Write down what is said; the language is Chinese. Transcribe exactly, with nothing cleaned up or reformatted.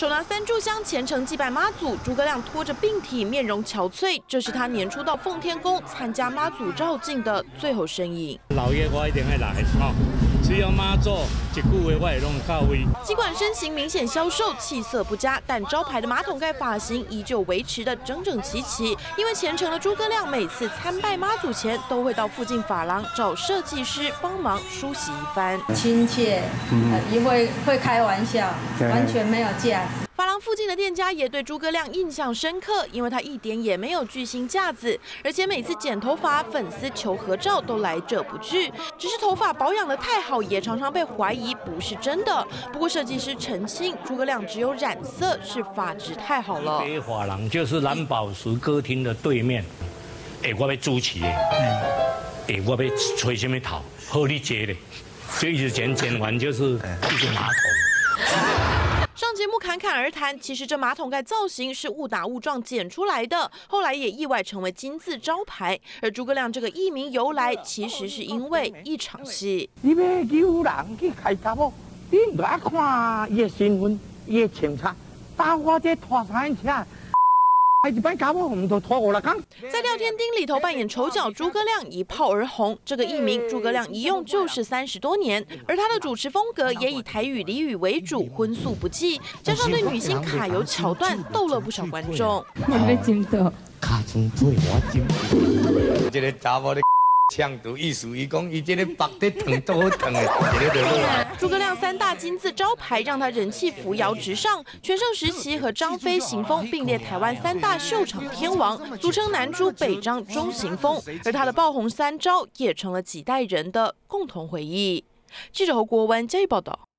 手拿三炷香虔诚祭拜妈祖，诸葛亮拖着病体，面容憔悴，这是他年初到奉天宫参加妈祖绕境的最后身影。 老爷，我一定会来哦。 只要妈祖一句话，我会拢到位。 尽管身形明显消瘦，气色不佳，但招牌的马桶盖发型依旧维持得整整齐齐。因为虔诚的诸葛亮每次参拜妈祖前，都会到附近发廊找设计师帮忙梳洗一番。 亲切，呃、也会会开玩笑，完全没有架子。 发廊附近的店家也对诸葛亮印象深刻，因为他一点也没有巨星架子，而且每次剪头发，粉丝求合照都来者不拒。只是头发保养得太好，也常常被怀疑不是真的。不过设计师澄清，诸葛亮只有染色，是发质太好了。 北发廊就是蓝宝石歌厅的对面，哎，我要主持的，哎，我要吹什么头，好你接的，所以一直剪剪完就是一个马桶。 上节目侃侃而谈，其实这马桶盖造型是误打误撞剪出来的，后来也意外成为金字招牌。而诸葛亮这个艺名由来，其实是因为一场戏。 你要救人去开查某，你唔爱看伊的身份、伊的穿插，打我这拖三车。 一般搞不红都拖我了刚。 在廖天丁里头扮演丑角诸葛亮一炮而红，这个艺名诸葛亮一用就是三十多年，而他的主持风格也以台语俚语为主，荤素不忌，加上对女星卡油桥段逗了不少观众。 我被惊到， 卡真对我真。这个查某的呛毒意思，伊讲伊这个白的疼都好疼的，这个落来。 诸葛亮三大金字招牌让他人气扶摇直上，全盛时期和张飞、邢峰并列台湾三大秀场天王，俗称南朱北张中邢峰。而他的爆红三招也成了几代人的共同回忆。记者侯国文加以报道。